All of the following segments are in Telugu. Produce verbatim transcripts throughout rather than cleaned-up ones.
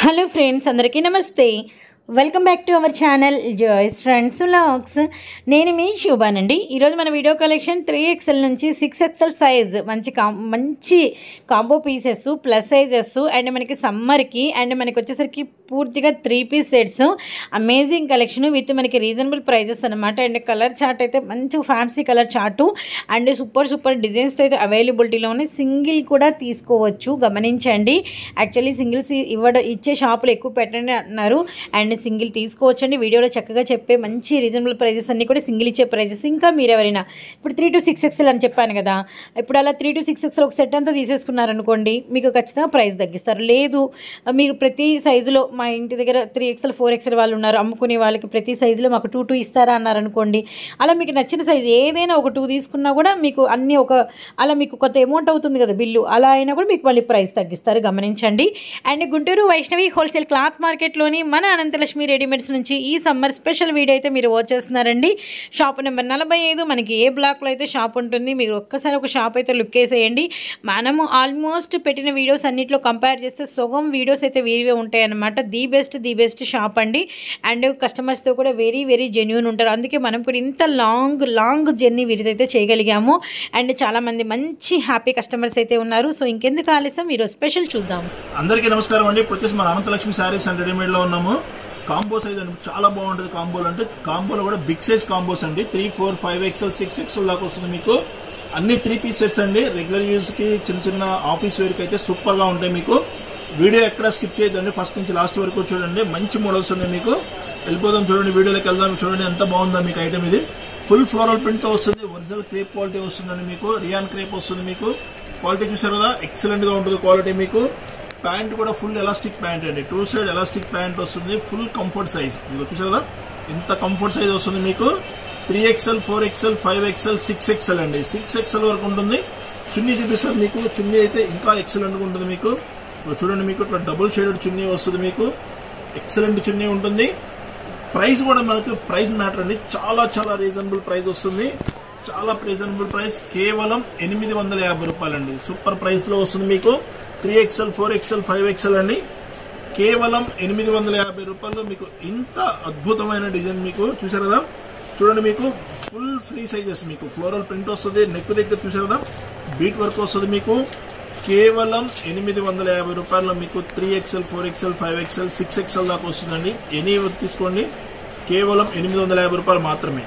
హలో ఫ్రెండ్స్, అందరికీ నమస్తే. Welcome back to our channel Joys friends vlogs. నేను మీ శోభానండి. ఈరోజు మన వీడియో కలెక్షన్ త్రీ ఎక్స్ఎల్ నుంచి సిక్స్ ఎక్స్ఎల్ సైజ్ మంచి కా మంచి combo pieces plus sizes and మనకి సమ్మర్కి అండ్ మనకి వచ్చేసరికి పూర్తిగా three piece sets amazing collection with మనకి రీజనబుల్ ప్రైజెస్ అనమాట. అండ్ కలర్ చార్ట్ అయితే మంచి fancy colour chart and super super డిజైన్స్తో అయితే అవైలబిలిటీలో ఉన్నాయి. సింగిల్ కూడా తీసుకోవచ్చు, గమనించండి. యాక్చువల్లీ సింగిల్స్ ఇవ్వడం ఇచ్చే షాపులు ఎక్కువ పెట్టండి అంటున్నారు అండ్ సింగిల్ తీసుకోవచ్చండి. వీడియోలో చక్కగా చెప్పే మంచి రీజనబుల్ ప్రైజెస్ అన్నీ కూడా సింగిల్ ఇచ్చే ప్రైజెస్. ఇంకా మీరు ఎవరైనా ఇప్పుడు త్రీ టు సిక్స్ ఎక్స్ఎల్ అని చెప్పాను కదా, ఇప్పుడు అలా త్రీ టు సిక్స్ ఎక్స్ఎల్ ఒక సెట్ అంతా తీసేసుకున్నారనుకోండి, మీకు ఖచ్చితంగా ప్రైస్ తగ్గిస్తారు. లేదు మీరు ప్రతి సైజులో, మా ఇంటి దగ్గర త్రీ ఎక్స్ఎల్ ఫోర్ ఎక్స్ఎల్ వాళ్ళు ఉన్నారు, అమ్ముకునే వాళ్ళకి ప్రతి సైజులో మాకు టూ టూ ఇస్తారా అన్నారనుకోండి, అలా మీకు నచ్చిన సైజు ఏదైనా ఒక టూ తీసుకున్నా కూడా మీకు అన్నీ ఒక అలా మీకు కొంత అమౌంట్ అవుతుంది కదా బిల్లు, అలా అయినా కూడా మీకు మళ్ళీ ప్రైస్ తగ్గిస్తారు, గమనించండి. And Guntur Vaishnavi wholesale cloth మార్కెట్లోని మన అనంతలక్ష్మి రెడీమేడ్స్ నుంచి ఈ సమ్మర్ స్పెషల్ వీడియో అయితే మీరు వాచ్ చేస్తున్నారండి. షాప్ నెంబర్ నలభై ఐదు, మనకి ఏ బ్లాక్లో అయితే షాప్ ఉంటుంది, మీరు ఒక్కసారి ఒక షాప్ అయితే లుక్ వేసేయండి. మనము ఆల్మోస్ట్ పెట్టిన వీడియోస్ అన్నింటిలో కంపేర్ చేస్తే సగం వీడియోస్ అయితే వీరివే ఉంటాయి అన్నమాట. The best the best shop అండి. అండ్ కస్టమర్స్తో కూడా వెరీ వెరీ జెన్యూన్ ఉంటారు. అందుకే మనం కూడా ఇంత లాంగ్ లాంగ్ జర్నీ వీరితో చేయగలిగాము. అండ్ చాలామంది మంచి హ్యాపీ కస్టమర్స్ అయితే ఉన్నారు. సో ఇంకెందుకు ఆలస్యం, ఈరోజు స్పెషల్ చూద్దాం. అందరికీ నమస్కారం అండి. ఇప్పుడు వచ్చేసి మన అనంతలక్ష్మి శారీస్ అండ్ రెడీమేడ్ లో ఉన్నాము. కాంబో సైజ్ అండి, చాలా బాగుంటుంది. కాంబోలు అంటే కాంబోలో కూడా బిగ్ సైజ్ కాంబోస్ అండి. Three four five XL six XL దాకా వస్తుంది మీకు. అన్ని త్రీ పీస్ సెట్స్ అండి. రెగ్యులర్ యూజ్ కి, చిన్న చిన్న ఆఫీస్ వేర్ కి అయితే సూపర్ గా ఉంటాయి మీకు. వీడియో ఎక్కడ స్కిప్ చేయదండి, ఫస్ట్ నుంచి లాస్ట్ వరకు చూడండి. మంచి మోడల్స్ ఉన్నాయి మీకు. వెళ్ళిపోదాం చూడండి, వీడియోలోకి వెళ్దాం చూడండి. ఎంత బాగుందా మీకు ఐటమ్. ఇది ఫుల్ ఫ్లోరల్ ప్రింట్ తో వస్తుంది. ఒరిజినల్ క్రేప్ క్వాలిటీ వస్తుందండి మీకు. రియాన్ క్రేప్ వస్తుంది మీకు. క్వాలిటీ చూసారు కదా, ఎక్సలెంట్ గా ఉంటుంది క్వాలిటీ మీకు. ప్యాంట్ కూడా ఫుల్ ఎలాస్టిక్ ప్యాంట్ అండి. టూ సైడ్ ఎలాస్టిక్ ప్యాంట్ వస్తుంది. ఫుల్ కంఫర్ట్ సైజ్ మీకు చూసారు కదా, ఇంత కంఫర్ట్ సైజ్ వస్తుంది మీకు. Three XL four XL five XL six XL అండి. సిక్స్ ఎక్స్ఎల్ వరకు ఉంటుంది. చున్నీ చూపిస్తారు మీకు. చున్నీ అయితే ఇంకా ఎక్సలెంట్ గా ఉంటుంది మీకు. చూడండి, మీకు ఇట్లా డబుల్ షేడెడ్ చున్నీ వస్తుంది మీకు. ఎక్సలెంట్ చున్నీ ఉంటుంది. ప్రైస్ కూడా మనకు ప్రైస్ మ్యాటర్ అండి. చాలా చాలా రీజనబుల్ ప్రైస్ వస్తుంది. చాలా రీజనబుల్ ప్రైస్, కేవలం ఎనిమిది వందల యాభై రూపాయలు అండి. సూపర్ ప్రైస్ లో వస్తుంది మీకు. Three XL four XL five XL అండి. కేవలం ఎనిమిది వందల యాభై రూపాయలు మీకు ఇంత అద్భుతమైన డిజైన్ మీకు చూసారు కదా. చూడండి, మీకు ఫుల్ ఫ్రీ సైజెస్ మీకు. ఫ్లోరల్ ప్రింట్ వస్తుంది. నెక్ దగ్గర చూసారు కదా, బీట్ వర్క్ వస్తుంది మీకు. కేవలం ఎనిమిది వందల యాభై రూపాయల్లో మీకు three XL four XL five XL six XL దాకా వస్తుందండి. ఎనీ తీసుకోండి, కేవలం ఎనిమిది వందల యాభై రూపాయలు మాత్రమే.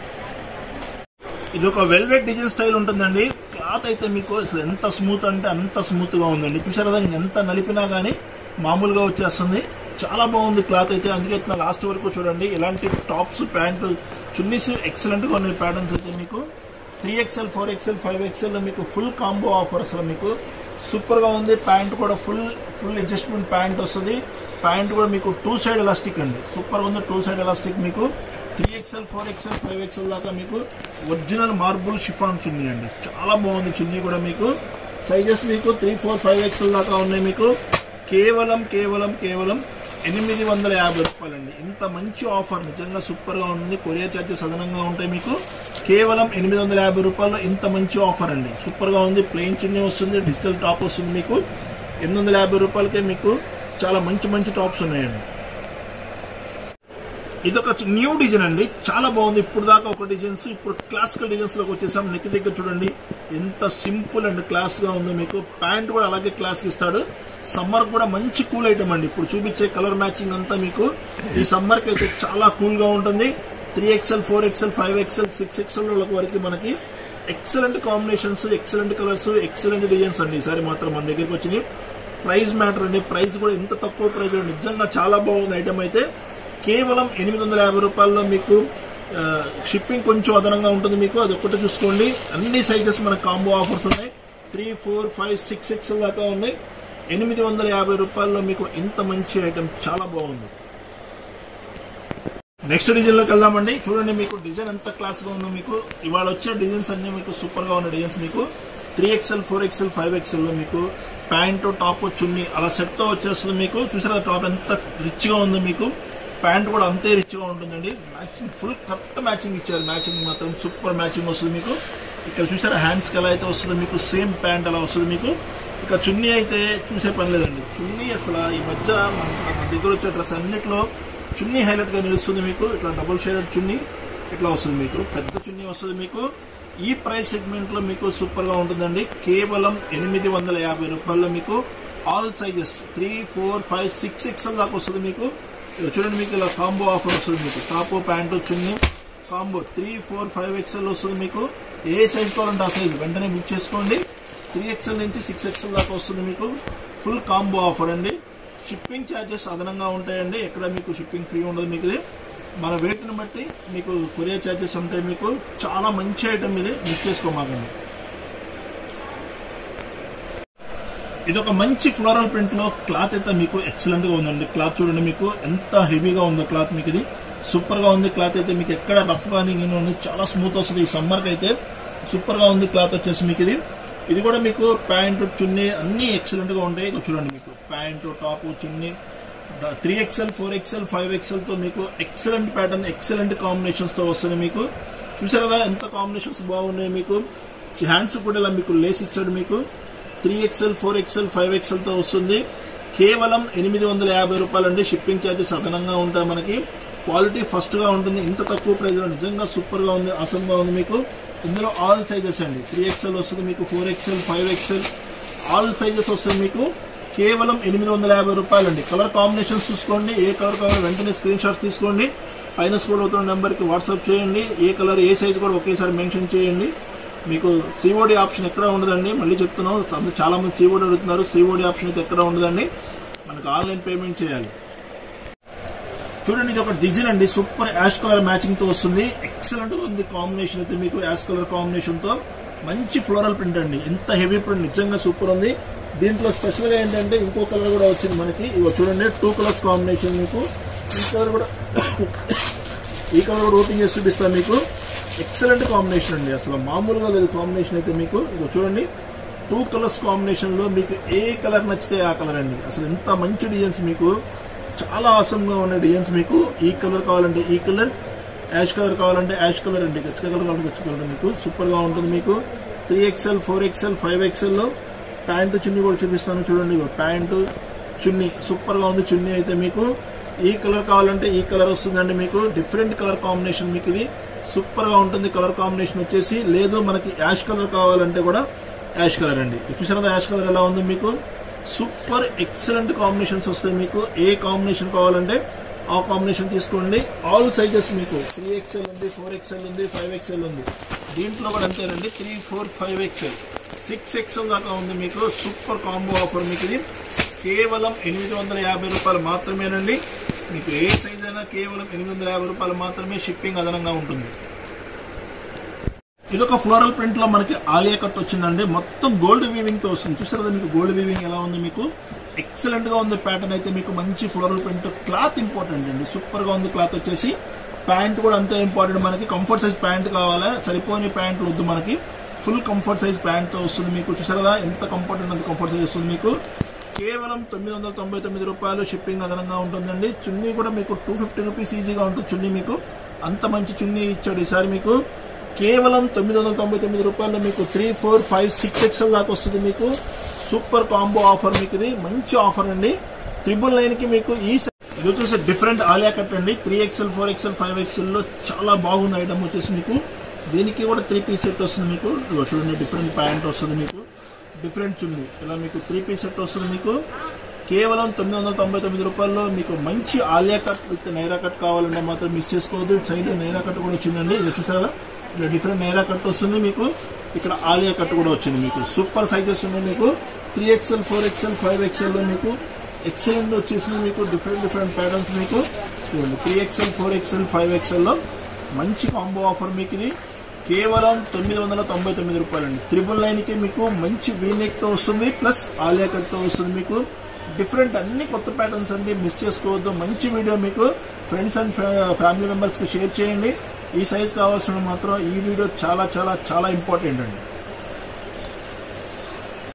ఇది ఒక వెల్వెట్ డిజైన్ స్టైల్ ఉంటుందండి. క్లాత్ అయితే మీకు అసలు ఎంత స్మూత్ అంటే అంత స్మూత్ గా ఉందండి. చూసారు కదా, నేను ఎంత నలిపినా గానీ మామూలుగా వచ్చేస్తుంది. చాలా బాగుంది క్లాత్ అయితే. అందుకే లాస్ట్ వరకు చూడండి. ఇలాంటి టాప్స్, ప్యాంటు, చున్నీస్ ఎక్సలెంట్ గా ఉన్నాయి. ప్యాటర్న్స్ అయితే మీకు three XL four XL five XL మీకు ఫుల్ కాంబో ఆఫర్ అసలు మీకు సూపర్ గా ఉంది. ప్యాంట్ కూడా ఫుల్ ఫుల్ అడ్జస్ట్మెంట్ ప్యాంట్ వస్తుంది. ప్యాంట్ కూడా మీకు టూ సైడ్ ఎలాస్టిక్ అండి. సూపర్ గా ఉంది. టూ సైడ్ ఎలాస్టిక్ మీకు. Three XL four XL five XL దాకా మీకు ఒరిజినల్ మార్బుల్ షిఫాన్ చున్నీ అండి. చాలా బాగుంది చున్నీ కూడా మీకు. సైజెస్ మీకు త్రీ ఫోర్ ఫైవ్ ఎక్స్ఎల్ దాకా ఉన్నాయి మీకు. కేవలం కేవలం కేవలం ఎనిమిది వందల యాభై రూపాయలండి. ఇంత మంచి ఆఫర్ నిజంగా సూపర్ గా ఉంది. కొరియర్ చార్జెస్ అదనంగా ఉంటాయి మీకు. కేవలం ఎనిమిది వందల యాభై రూపాయల్లో ఇంత మంచి ఆఫర్ అండి. సూపర్ గా ఉంది. ప్లెయిన్ చున్నీ వస్తుంది, డిజిటల్ టాప్ వస్తుంది మీకు. ఎనిమిది వందల యాభై రూపాయలకే మీకు చాలా మంచి మంచి టాప్స్ ఉన్నాయండి. ఇదొక న్యూ డిజైన్ అండి. చాలా బాగుంది. ఇప్పుడు దాకా ఒక డిజైన్స్, ఇప్పుడు క్లాసికల్ డిజైన్స్ లోకి వచ్చేసాం. నెక్ దగ్గర చూడండి ఎంత సింపుల్ అండ్ క్లాస్ గా ఉంది మీకు. ప్యాంట్ కూడా అలాగే క్లాస్ ఇస్తాడు. సమ్మర్ కూడా మంచి కూల్ ఐటమ్ అండి. ఇప్పుడు చూపించే కలర్ మ్యాచింగ్ అంతా మీకు ఈ సమ్మర్ కి అయితే చాలా కూల్ గా ఉంటుంది. Three XL four XL five XL six XL వరకు మనకి excellent combinations, excellent colours, excellent designs అండి. ఈసారి మాత్రం మన దగ్గరికి వచ్చినాయి. ప్రైస్ మ్యాటర్ అండి. ప్రైస్ కూడా ఇంత తక్కువ ప్రైస్ నిజంగా చాలా బాగుంది ఐటమ్ అయితే. కేవలం ఎనిమిది వందల యాభై రూపాయల్లో మీకు షిప్పింగ్ కొంచెం అదనంగా ఉంటుంది మీకు. అది ఒక్కటి చూసుకోండి. అన్ని సైజెస్ మన కాంబో ఆఫర్స్ ఉన్నాయి. Three four five six XL దాకా ఉన్నాయి. ఎనిమిది వందల యాభై రూపాయల్లో మీకు ఇంత మంచి ఐటమ్ చాలా బాగుంది. నెక్స్ట్ డిజైన్ లోకి వెళ్దామండి. చూడండి, మీకు డిజైన్ ఎంత క్లాస్ గా ఉందో మీకు. ఇవాళ వచ్చే డిజైన్స్ అన్ని మీకు సూపర్ గా ఉన్న డిజైన్స్ మీకు. Three XL four XL five XL లో మీకు ప్యాంటు, టాప్, చున్నీ అలా సెట్ తో వచ్చేస్తుంది మీకు. చూసారా టాప్ ఎంత రిచ్ గా ఉందో మీకు. ప్యాంట్ కూడా అంతే రిచ్ గా ఉంటుందండి. మ్యాచింగ్ ఫుల్ కరెక్ట్ మ్యాచింగ్ ఇచ్చారు. మ్యాచింగ్ మాత్రం సూపర్ మ్యాచింగ్ వస్తుంది మీకు. ఇక్కడ చూసారా హ్యాండ్స్ కి ఎలా అయితే వస్తుందో మీకు సేమ్ ప్యాంట్ అలా వస్తుంది మీకు. ఇక చున్నీ అయితే చూసే పని లేదండి. చున్నీ అసలు ఈ మధ్య మన మన దగ్గర వచ్చే డ్రెస్ అన్నిట్లో చున్నీ హైలైట్గా నిలుస్తుంది మీకు. ఇట్లా డబుల్ షేడెడ్ చున్నీ ఇట్లా వస్తుంది మీకు, పెద్ద చున్నీ వస్తుంది మీకు. ఈ ప్రైస్ సెగ్మెంట్లో మీకు సూపర్గా ఉంటుందండి. కేవలం ఎనిమిది వందల యాభై రూపాయల్లో మీకు all sizes three four five six XL దాకా వస్తుంది మీకు. చూడండి మీకు ఇలా కాంబో ఆఫర్ వస్తుంది మీకు. టాప్ ప్యాంటు చున్నీ combo three four five XL వస్తుంది మీకు. ఏ సైజ్ కావాలంటే ఆ సైజ్ వెంటనే బుక్ చేసుకోండి. త్రీ ఎక్స్ఎల్ నుంచి సిక్స్ ఎక్స్ఎల్ దాకా వస్తుంది మీకు. ఫుల్ కాంబో ఆఫర్ అండి. షిప్పింగ్ ఛార్జెస్ అదనంగా ఉంటాయండి, ఎక్కడ మీకు షిప్పింగ్ ఫ్రీ ఉండదు మీకు. ఇది మన వెయిట్ని బట్టి మీకు కొరియర్ ఛార్జెస్ ఉంటాయి మీకు. చాలా మంచి ఐటమ్ ఇది, మిస్ చేసుకోమాకండి. ఇది ఒక మంచి ఫ్లోరల్ ప్రింట్ లో క్లాత్ అయితే మీకు ఎక్సలెంట్ గా ఉందండి. క్లాత్ చూడండి మీకు ఎంత హెవీగా ఉందో క్లాత్ మీకు. ఇది సూపర్ గా ఉంది క్లాత్ అయితే మీకు. ఎక్కడ రఫ్ కానీ చాలా స్మూత్ వస్తుంది. ఈ సమ్మర్ కి అయితే సూపర్ గా ఉంది క్లాత్ వచ్చేసి మీకు. ఇది ఇది కూడా మీకు ప్యాంటు చున్నీ అన్ని ఎక్సలెంట్ గా ఉంటాయి. చూడండి మీకు ప్యాంటు టాప్ చున్నీ three XL four XL five XL తో మీకు ఎక్సలెంట్ ప్యాటర్న్ ఎక్సలెంట్ కాంబినేషన్స్ తో వస్తుంది మీకు. చూసారు కదా ఎంత కాంబినేషన్స్ బాగున్నాయి మీకు. హ్యాండ్స్ కూడా ఇలా మీకు లేస్ ఇచ్చాడు మీకు. Three XL four XL five XL తో వస్తుంది. కేవలం ఎనిమిది వందల యాభై రూపాయలు అండి. షిప్పింగ్ ఛార్జెస్ అదనంగా ఉంటాయి మనకి. క్వాలిటీ ఫస్ట్ గా ఉంటుంది. ఇంత తక్కువ ప్రైస్ లో నిజంగా సూపర్ గా ఉంది, అసలు గా ఉంది మీకు. ఇందులో ఆల్ సైజెస్ అండి. త్రీ ఎక్స్ఎల్ వస్తుంది మీకు, four XL five XL all sizes వస్తుంది మీకు. కేవలం ఎనిమిది వందల యాభై రూపాయలు అండి. కలర్ కాంబినేషన్స్ చూసుకోండి. ఏ కలర్ కావాలో వెంటనే స్క్రీన్ షాట్స్ తీసుకోండి. పైన స్క్రోల్ అవుతున్న నెంబర్కి వాట్సాప్ చేయండి. ఏ కలర్ ఏ సైజ్ కూడా ఒకేసారి మెన్షన్ చేయండి. మీకు సిఓడి ఆప్షన్ ఎక్కడ ఉండదండి. మళ్ళీ చెప్తున్నాం, చాలా మంది సిఓడి అడుగుతున్నారు. సిఓడి ఆప్షన్ అయితే ఎక్కడ ఉండదండి, మనకు ఆన్లైన్ పేమెంట్ చేయాలి. చూడండి ఇది ఒక డిజైన్ అండి. సూపర్ యాష్ కలర్ మ్యాచింగ్ తో వస్తుంది. ఎక్సలెంట్ గా ఉంది కాంబినేషన్ అయితే మీకు. యాష్ కలర్ కాంబినేషన్ తో మంచి ఫ్లోరల్ ప్రింట్ అండి. ఎంత హెవీ ప్రింట్, నిజంగా సూపర్ ఉంది. దీంట్లో స్పెషల్ గా ఏంటంటే ఇంకో కలర్ కూడా వచ్చింది మనకి. ఇగో చూడండి టూ కలర్స్ కాంబినేషన్ మీకు. ఈ కలర్ కూడా ఈ కలర్ కూడా ఓపెన్ చేసి చూపిస్తాను మీకు. ఎక్సలెంట్ కాంబినేషన్ అండి, అసలు మామూలుగా లేదు కాంబినేషన్ అయితే మీకు. ఇగో చూడండి టూ కలర్స్ కాంబినేషన్ లో మీకు ఏ కలర్ నచ్చితే ఆ కలర్ అండి. అసలు ఎంత మంచి డిజైన్స్ మీకు, చాలా ఆసమ్ గా ఉన్న డిజైన్స్ మీకు. ఈ కలర్ కావాలంటే ఈ కలర్, యాష్ కలర్ కావాలంటే యాష్ కలర్ అండి, గచ్చ కలర్ కావాలంటే గచ్చ కలర్ మీకు. సూపర్ గా ఉంటుంది మీకు. Three XL four XL five XL లో ప్యాంటు చున్నీ కూడా చూపిస్తాను చూడండి. ప్యాంటు చున్నీ సూపర్ గా ఉంది. చున్నీ అయితే మీకు ఈ కలర్ కావాలంటే ఈ కలర్ వస్తుందండి మీకు. డిఫరెంట్ కలర్ కాంబినేషన్ మీకు. ఇది సూపర్ గా ఉంటుంది కలర్ కాంబినేషన్ వచ్చేసి. లేదు మనకి యాష్ కలర్ కావాలంటే కూడా యాష్ కలర్ అండి. చూసారా యాష్ కలర్ ఎలా ఉంది మీకు. సూపర్ ఎక్సలెంట్ కాంబినేషన్స్ వస్తాయి మీకు. ఏ కాంబినేషన్ కావాలంటే ఆ కాంబినేషన్ తీసుకోండి. ఆల్ సైజెస్ మీకు త్రీ ఎక్స్ఎల్ ఉంది, ఫోర్ ఎక్స్ఎల్ ఉంది, ఫైవ్ ఎక్స్ఎల్ ఉంది. దీంట్లో కూడా అంతేనండి. Three four five XL six XL దాకా ఉంది మీకు. సూపర్ కాంబో ఆఫర్ మీకు. ఇది కేవలం ఎనిమిది వందల యాభై రూపాయలు మాత్రమేనండి. మీకు ఏ సైజ్ అయినా కేవలం ఎనిమిది వందల యాభై రూపాయలు మాత్రమే. షిప్పింగ్ అదనంగా ఉంటుంది. ఇది ఒక ఫ్లోరల్ ప్రింట్ లో మనకి ఆలియా కట్ వచ్చిందండి. మొత్తం గోల్డ్ వీవింగ్ తో వస్తుంది. చూసారు కదా మీకు గోల్డ్ వీవింగ్ ఎలా ఉంది మీకు. ఎక్సలెంట్ గా ఉంది ప్యాటర్న్ అయితే మీకు. మంచి ఫ్లోరల్ ప్రింట్. క్లాత్ ఇంపార్టెంట్ అండి, సూపర్ గా ఉంది క్లాత్ వచ్చేసి. ప్యాంట్ కూడా అంతే ఇంపార్టెంట్ మనకి. కంఫర్ట్ సైజ్ ప్యాంట్ కావాలా, సరిపోని ప్యాంట్ వద్దు మనకి. ఫుల్ కంఫర్ట్ సైజ్ ప్యాంట్ తో వస్తుంది మీకు. చూసారు కదా ఎంత కంఫర్ట్ అంత కంఫర్ట్ సైజ్ వస్తుంది మీకు. కేవలం తొమ్మిది వందల తొంభై తొమ్మిది రూపాయలు. షిప్పింగ్ అదనంగా ఉంటుందండి. చున్నీ కూడా మీకు టూ ఫిఫ్టీ రూపీస్ ఈజీగా ఉంటుంది చున్నీ మీకు. అంత మంచి చున్నీ ఇచ్చాడు ఈసారి మీకు. కేవలం తొమ్మిది వందల తొంభై తొమ్మిది రూపాయలు మీకు. Three four five six XL దాకా వస్తుంది మీకు. సూపర్ కాంబో ఆఫర్ మీకు. ఇది మంచి ఆఫర్ అండి. త్రిబుల్ నైన్ కి మీకు ఈ ఇది వచ్చేసి డిఫరెంట్ ఆలియా కట్ అండి. Three XL four XL five XL లో చాలా బాగుంది ఐటమ్ వచ్చేసి మీకు. దీనికి కూడా త్రీ పీస్ సెట్ వస్తుంది మీకు. చూడండి డిఫరెంట్ ప్యాంట్ వస్తుంది మీకు, డిఫరెంట్ చున్నీ ఇలా మీకు త్రీ పీస్ సెట్ వస్తుంది మీకు. కేవలం తొమ్మిది వందల తొంభై తొమ్మిది రూపాయల్లో మీకు మంచి Alia cut with Naira cut కావాలంటే మాత్రం మిస్ చేసుకోవద్దు. సైడ్ నైరా కట్ కూడా వచ్చిందండి. ఇది చూసారా ఇలా డిఫరెంట్ నైరా కట్ వస్తుంది మీకు. ఇక్కడ ఆలియా కట్ కూడా వచ్చింది మీకు. సూపర్ సైజెస్ ఉన్నాయి మీకు. Three XL four XL five XL లో మీకు ఎక్సలెంట్ వచ్చేసి మీకు. డిఫరెంట్ డిఫరెంట్ ప్యాటర్న్స్ మీకు. చూడండి three XL four XL five XL లో మంచి కాంబో ఆఫర్ మీకు. ఇది కేవలం తొమ్మిది వందల తొంభై తొమ్మిది రూపాయలండి. త్రిబుల్ నైన్ కి మీకు మంచి వీనెక్ తో వస్తుంది, ప్లస్ ఆలియా కట్ తో వస్తుంది మీకు. డిఫరెంట్ అన్ని కొత్త ప్యాటర్న్స్ అండి, మిస్ చేసుకోవద్దు. మంచి వీడియో మీకు ఫ్రెండ్స్ అండ్ ఫ్యామిలీ మెంబర్స్ కి షేర్ చేయండి. ఈ సైజ్ కావాల్సిన మాత్రం ఈ వీడియో చాలా చాలా చాలా ఇంపార్టెంట్ అండి.